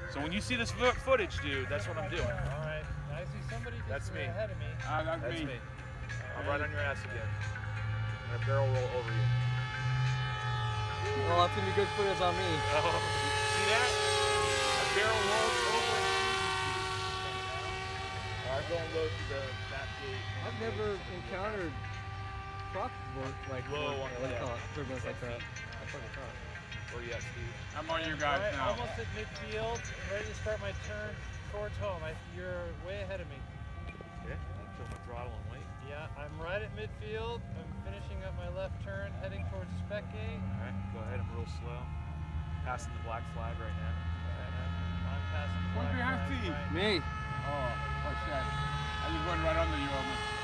So when you see this footage, dude, that's what I'm doing. All right. I see somebody just ahead of me. That's me. I'm right on your ass again. I'm gonna barrel roll over you. Well, that's gonna be good footage on me. See that? I barrel rolled over. I'm going low through the back gate. I've never encountered crop like low on the turbulence like that. That's like a crop. Where you at, Steve? I'm on your guys right, now. Almost at midfield, ready to start my turn towards home. You're way ahead of me. Okay, kill my throttle and wait. Yeah, I'm right at midfield. I'm finishing up my left turn, heading towards spec gate. All right, go ahead. I'm real slow. Passing the black flag right now. I'm passing the black flag. Steve? Right. Me. Oh shit. I just went right under you almost.